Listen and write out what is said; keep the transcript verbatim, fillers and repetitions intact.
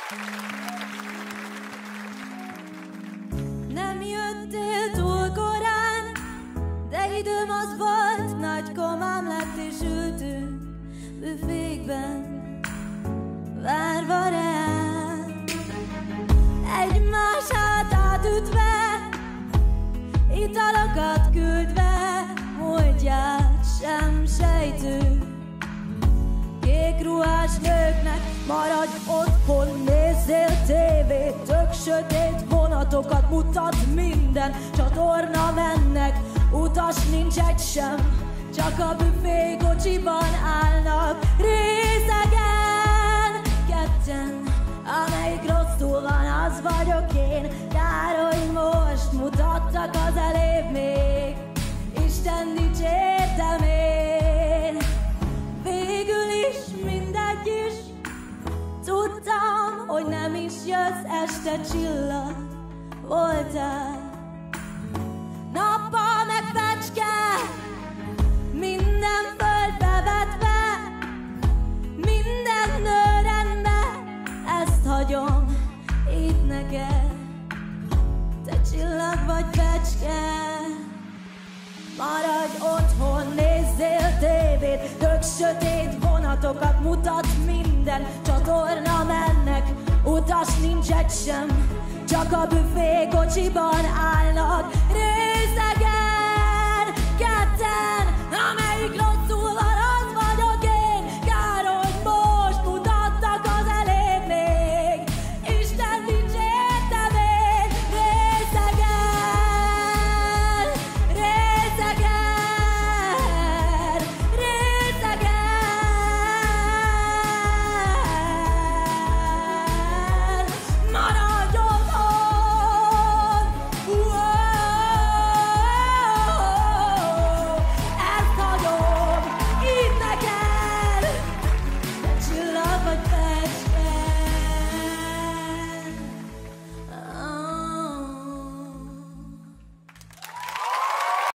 Nem jöttél túl korán, de időm az volt, nagy komám lett és ültünk büfékben, várva reál. Egymás hátát ütve, italokat küldve, múltját sem sejtő. Kék ruhás nőknek maradj otthon, nézzél tévét, tök sötét vonatokat mutat minden, csatorna mennek, utas nincs egy sem, csak a büfé kocsiban állnak részegen, ketten, amelyik rosszul van, az vagyok én. Kár, hogy most mutattak az elébb még, Isten dicsértem én. Végül is mindegy is, tudtam, hogy nem is jössz, este csillag voltál. Nappal meg fecske, minden földbe vetve, minden nő rendbe, ezt hagyom itt neked. Te csillag vagy fecske, maradj otthon, nézzél tévét, tök sötét vonatokat mutat minden, csatorna mennek, utas nincs egy sem, csak a büfé kocsiban állnak részegen, ketten, amelyik rosszul